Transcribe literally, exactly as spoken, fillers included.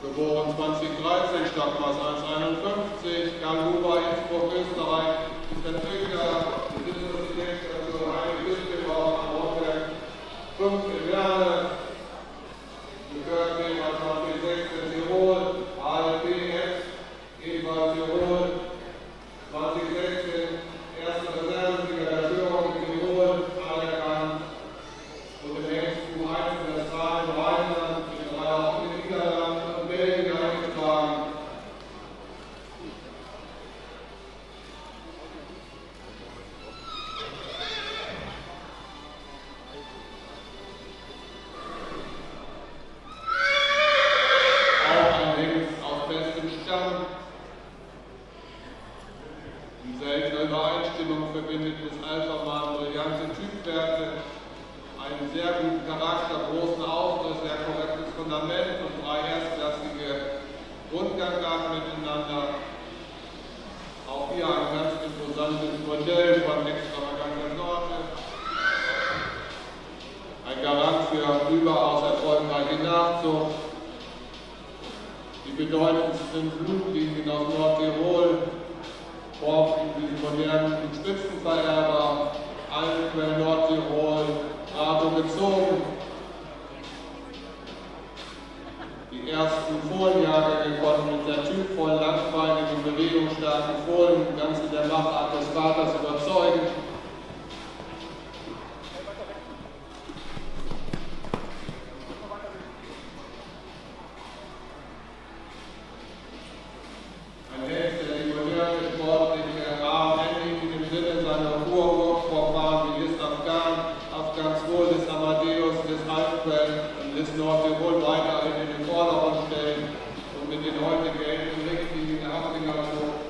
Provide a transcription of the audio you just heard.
Geboren zweitausenddreizehn, Stadtmaß eins Komma einundfünfzig, Galhuber, Innsbruck, Österreich, ist der Träger, Besitzungsdirektor zur Heilige Küstenbau am Nordberg, fünf in Werne, Gehörnehmer zweitausendsechzehn Tirol, A L P F, ebenfalls Tirol, zweitausendsechzehn, erster Reservesieger der Führung in Tirol, anerkannt, und im nächsten U eins in Westfalen, Rheinland, in drei auch in den Niederlanden und Belgien eingetragen. Auch ein Hengst aus bestem Stamm. In seltener Übereinstimmung verbindet das Alpha-Mann brillante Typwerte, einen sehr guten Charakter, großen Auftritt, sehr korrektes Fundament und drei erstklassige Grundgangdaten miteinander. Auch hier ein ganz imposantes Modell von extravaganter Sorte. Ein Garant für überaus erfolgreiche Nachzucht. Die bedeutendsten Blutlinien aus Nordtirol formen diesen modernen Spitzenvererber, Alpenquell Nordtirol, Bravo gezogen. Die ersten Fohlenjahrgänge konnten mit sehr typvollen, langbeinigen, bewegungsstarken Fohlen ganz in der Machart des Vaters überzeugen. Ein Hengst, der die moderne sportliche Rahmenhandling im Sinne seiner Urvorfahren wie List Afghan, Afghans Wohl, des Amadeus, des Alpenquell und des Nordtirol weiterhin in den Vordergrund stellen und mit den heute geltenden Richtlinien der Haftingerung